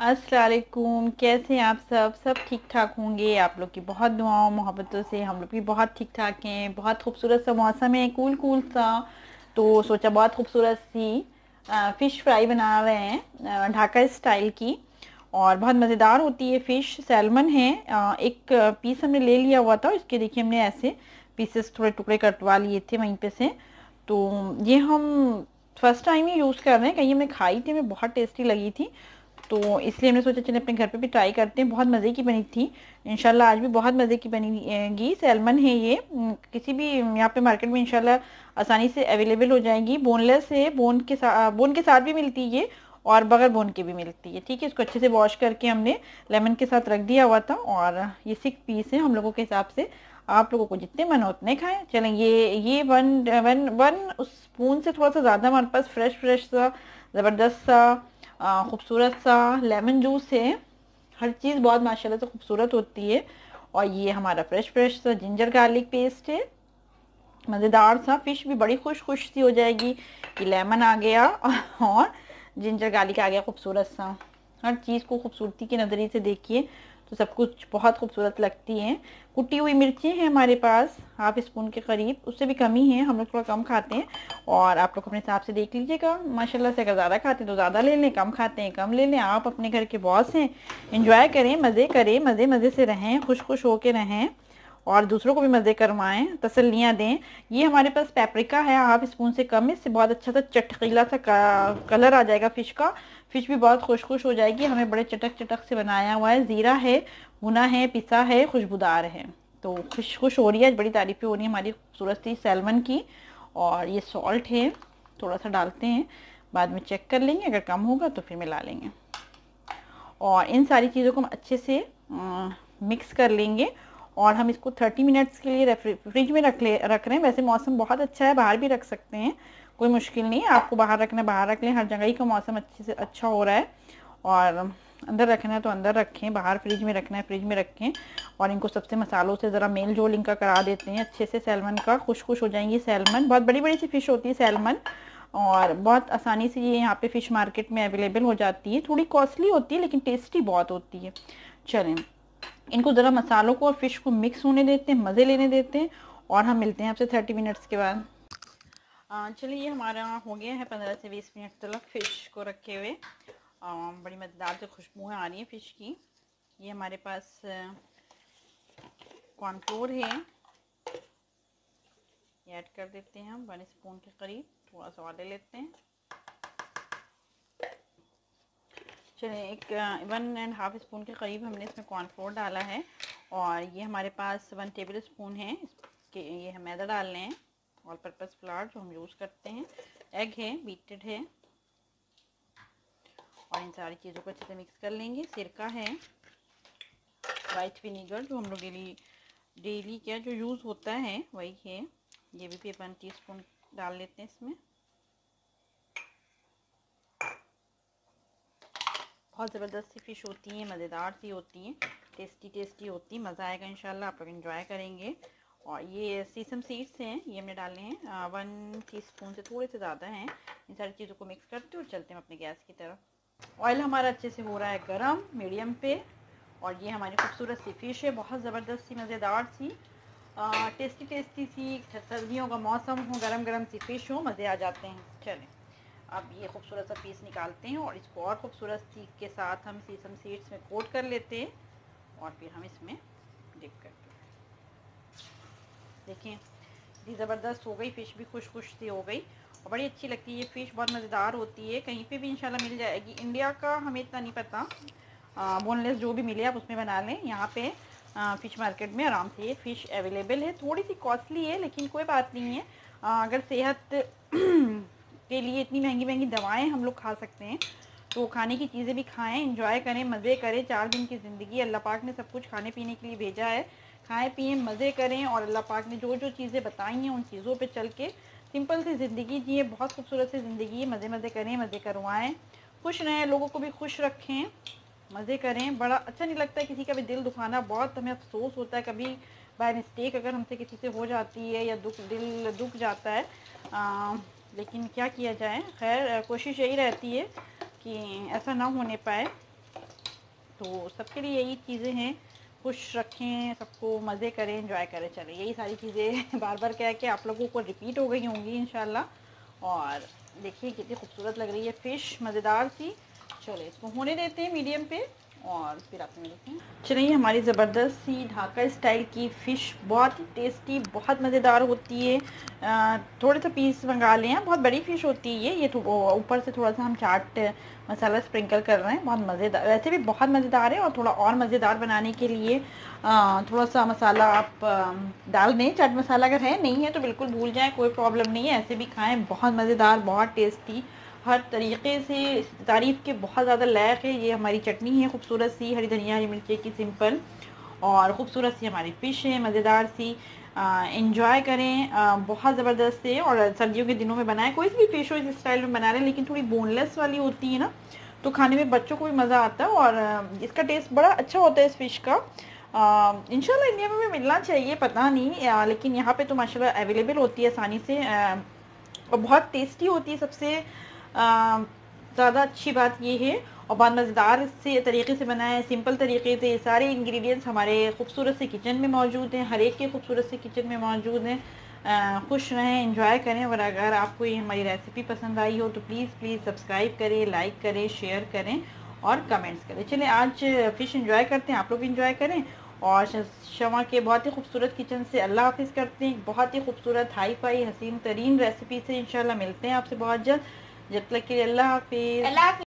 अस्सलाम वालेकुम। कैसे हैं आप सब ठीक ठाक होंगे। आप लोग की बहुत दुआओं मोहब्बतों से हम लोग भी बहुत ठीक ठाक हैं। बहुत खूबसूरत सा मौसम है, कूल कूल सा। तो सोचा बहुत खूबसूरत सी फ़िश फ्राई बना रहे हैं, ढाका स्टाइल की। और बहुत मज़ेदार होती है फ़िश। सैल्मन है, एक पीस हमने ले लिया हुआ था। इसके देखिए हमने ऐसे पीसेस थोड़े टुकड़े कटवा लिए थे वहीं पे से। तो ये हम फर्स्ट टाइम ही यूज़ कर रहे हैं। कहीं हमने खाई थी, हमें बहुत टेस्टी लगी थी, तो इसलिए हमने सोचा चलिए अपने घर पे भी ट्राई करते हैं। बहुत मज़े की बनी थी। इंशाल्लाह आज भी बहुत मज़े की बनेगी। सैल्मन है ये, किसी भी यहाँ पे मार्केट में इंशाल्लाह आसानी से अवेलेबल हो जाएगी। बोनलेस है, बोन के साथ भी मिलती है ये, और बगैर बोन के भी मिलती है। ठीक है, इसको अच्छे से वॉश करके हमने लेमन के साथ रख दिया हुआ था। और ये 6 पीस है हम लोगों के हिसाब से। आप लोगों को जितने मन हो उतने खाएं। चलें, ये वन वन वन उस स्पून से थोड़ा सा ज़्यादा हमारे पास फ्रेश फ्रेश सा ज़बरदस्त सा खूबसूरत सा लेमन जूस है। हर चीज़ बहुत माशाल्लाह से खूबसूरत होती है। और ये हमारा फ्रेश फ्रेश सा जिंजर गार्लिक पेस्ट है, मज़ेदार सा। फिश भी बड़ी खुश खुश सी हो जाएगी कि लेमन आ गया और जिंजर गार्लिक आ गया खूबसूरत सा। हर चीज़ को खूबसूरती के नज़रिए से देखिए तो सब कुछ बहुत खूबसूरत लगती है। कुटी हुई मिर्ची हैं हमारे पास हाफ स्पून के करीब, उससे भी कम ही है, हम लोग थोड़ा कम खाते हैं। और आप लोग अपने हिसाब से देख लीजिएगा माशाल्लाह से। अगर ज़्यादा खाते हैं तो ज़्यादा ले लें, कम खाते हैं कम ले लें। आप अपने घर के बॉस हैं, इंजॉय करें, मज़े करें, मज़े मज़े से रहें, खुश खुश होके रहें और दूसरों को भी मज़े करवाएं, तसल्लियाँ दें। ये हमारे पास पेपरिका है हाफ स्पून से कम, इससे बहुत अच्छा सा चटकीला सा कलर आ जाएगा फ़िश का। फ़िश भी बहुत खुश खुश हो जाएगी। हमें बड़े चटक चटक से बनाया हुआ है। ज़ीरा है, भुना है, पिसा है, खुशबूदार है। तो खुश खुश हो रही है, बड़ी तारीफ़ें हो रही है हमारी खूबसूरत सी सैल्मन की। और ये सॉल्ट है, थोड़ा सा डालते हैं, बाद में चेक कर लेंगे, अगर कम होगा तो फिर मिला लेंगे। और इन सारी चीज़ों को हम अच्छे से मिक्स कर लेंगे। और हम इसको 30 मिनट्स के लिए फ्रिज में रख रहे हैं। वैसे मौसम बहुत अच्छा है, बाहर भी रख सकते हैं, कोई मुश्किल नहीं है। आपको बाहर रखना है बाहर रख लें, हर जगह ही का मौसम अच्छे से अच्छा हो रहा है। और अंदर रखना है तो अंदर रखें, बाहर फ्रिज में रखना है फ्रिज में रखें। और इनको सबसे मसालों से ज़रा मेल जोल इनका करा देते हैं अच्छे से। सैल्मन का खुश खुश हो जाएंगी। सैल्मन बहुत बड़ी बड़ी सी फ़िश होती है सैल्मन, और बहुत आसानी से ये यहाँ पे फ़िश मार्केट में अवेलेबल हो जाती है। थोड़ी कॉस्टली होती है लेकिन टेस्टी बहुत होती है। चलें, इनको ज़रा मसालों को और फिश को मिक्स होने देते हैं, मज़े लेने देते हैं। और हम मिलते हैं आपसे 30 मिनट्स के बाद। चलिए, ये हमारा हो गया है 15 से 20 मिनट तक फ़िश को रखे हुए। बड़ी मज़ेदार से खुशबुएँ आ रही हैं फ़िश की। ये हमारे पास कॉर्नफ्लोर है, ये ऐड कर देते हैं हम 1 स्पून के करीब। थोड़ा सा और ले लेते हैं। चलिए, एक 1.5 स्पून के करीब हमने इसमें कॉर्नफ्लोर डाला है। और ये हमारे पास 1 टेबल स्पून है कि ये हम मैदा डाल रहे हैं, ऑल पर्पज़ फ्लावर जो हम यूज़ करते हैं। एग है, बीटेड है। और इन सारी चीज़ों को अच्छे से मिक्स कर लेंगे। सिरका है, वाइट विनीगर जो हम लोग डेली क्या जो यूज़ होता है वही है। ये भी 1 टीस्पून डाल लेते हैं इसमें। बहुत ज़बरदस्त सी फ़िश होती हैं, मज़ेदार सी होती हैं, टेस्टी टेस्टी होती, मज़ा आएगा इंशाल्लाह, आप लोग एंजॉय करेंगे। और ये सीसम सीड्स हैं, ये हमने डालने हैं 1 टीस्पून से थोड़े से ज़्यादा हैं। इन सारी चीज़ों को मिक्स करते और चलते हैं अपने गैस की तरफ। ऑयल हमारा अच्छे से हो रहा है गरम मीडियम पे। और ये हमारी खूबसूरत सी फ़िश है, बहुत ज़बरदस्त सी, मज़ेदार सी, टेस्टी टेस्टी सी। सर्दियों का मौसम हो, गरम गरम सी फ़िश हो, मज़े आ जाते हैं। चलें, अब ये खूबसूरत सा पीस निकालते हैं और इसको और खूबसूरत सी के साथ हम सीसम सीड्स में कोट कर लेते हैं। और फिर हम इसमें डिप करते हैं। देखें, इतनी ज़बरदस्त हो गई फ़िश भी, खुश खुश सी हो गई और बड़ी अच्छी लगती है ये फ़िश, बहुत मज़ेदार होती है। कहीं पे भी इंशाल्लाह मिल जाएगी। इंडिया का हमें इतना नहीं पता, बोनलेस जो भी मिले आप उसमें बना लें। यहाँ पे फ़िश मार्केट में आराम से ये फ़िश अवेलेबल है। थोड़ी सी कॉस्टली है लेकिन कोई बात नहीं है। अगर सेहत के लिए इतनी महंगी महंगी दवाएं हम लोग खा सकते हैं तो खाने की चीज़ें भी खाएं, एंजॉय करें, मज़े करें। 4 दिन की ज़िंदगी अल्लाह पाक ने सब कुछ खाने पीने के लिए भेजा है। खाएं पिएं, मज़े करें। और अल्लाह पाक ने जो जो चीज़ें बताई हैं उन चीज़ों पे चल के सिंपल सी ज़िंदगी जिए, बहुत खूबसूरत सी ज़िंदगी, मज़े मज़े करें, मज़े करवाएं, खुश रहें, लोगों को भी खुश रखें, मज़े करें। बड़ा अच्छा नहीं लगता है किसी का भी दिल दुखाना, बहुत हमें अफसोस होता है कभी बाय मिस्टेक अगर हमसे किसी से हो जाती है या दिल दुख जाता है। लेकिन क्या किया जाए, खैर कोशिश यही रहती है कि ऐसा ना होने पाए। तो सबके लिए यही चीज़ें हैं, खुश रखें सबको, मज़े करें, एंजॉय करें। चलें, यही सारी चीज़ें बार बार कह के आप लोगों को रिपीट हो गई होंगी इंशाल्लाह। और देखिए कितनी खूबसूरत लग रही है फ़िश, मज़ेदार सी। चलिए इसको होने देते हैं मीडियम पे और फिर आपसे मिलते हैं। चलिए, हमारी ज़बरदस्त सी ढाका स्टाइल की फ़िश बहुत ही टेस्टी, बहुत मज़ेदार होती है। थोड़े से पीस मंगा लें, बहुत बड़ी फ़िश होती है ये। ऊपर से थोड़ा सा हम चाट मसाला स्प्रिंकल कर रहे हैं, बहुत मज़ेदार, वैसे भी बहुत मज़ेदार है। और थोड़ा और मज़ेदार बनाने के लिए थोड़ा सा मसाला आप डाल दें, चाट मसाला अगर है, नहीं है तो बिल्कुल भूल जाएं, कोई प्रॉब्लम नहीं है, ऐसे भी खाएं, बहुत मज़ेदार, बहुत टेस्टी, हर तरीके से तारीफ़ के बहुत ज़्यादा लायक है। ये हमारी चटनी है खूबसूरत सी, हरी धनिया हरी मिर्ची की सिंपल, और ख़ूबसूरत सी हमारी फ़िश है मज़ेदार सी। इंजॉय करें, बहुत ज़बरदस्त है। और सर्दियों के दिनों में बनाएं, कोई सी भी फ़िश हो इस स्टाइल में बना रहे हैं, लेकिन थोड़ी बोनलेस वाली होती है ना, तो खाने में बच्चों को भी मज़ा आता है। और इसका टेस्ट बड़ा अच्छा होता है इस फ़िश का। इंशाल्लाह इंडिया में भी मिलना चाहिए, पता नहीं, लेकिन यहाँ पे तो माशाल्लाह अवेलेबल होती है आसानी से, और बहुत टेस्टी होती है। सबसे ज़्यादा अच्छी बात ये है, और बहुत मज़ेदार से तरीके से बनाए, सिंपल तरीके से। सारे इंग्रेडिएंट्स हमारे खूबसूरत से किचन में मौजूद हैं, हर एक के खूबसूरत से किचन में मौजूद हैं। खुश रहें, एंजॉय करें। और अगर आपको ये हमारी रेसिपी पसंद आई हो तो प्लीज़ प्लीज़ सब्सक्राइब करें, लाइक करें, शेयर करें और कमेंट्स करें। चलिए आज फ़िश एंजॉय करते हैं, आप लोग एंजॉय करें। और शमा के बहुत ही खूबसूरत किचन से अल्लाह हाफिज़ करते हैं। बहुत ही खूबसूरत हाई फाई हसीन तरीन रेसिपी से इंशाल्लाह मिलते हैं आपसे बहुत जल्द। जब तक के लिए अल्लाह हाफिज़।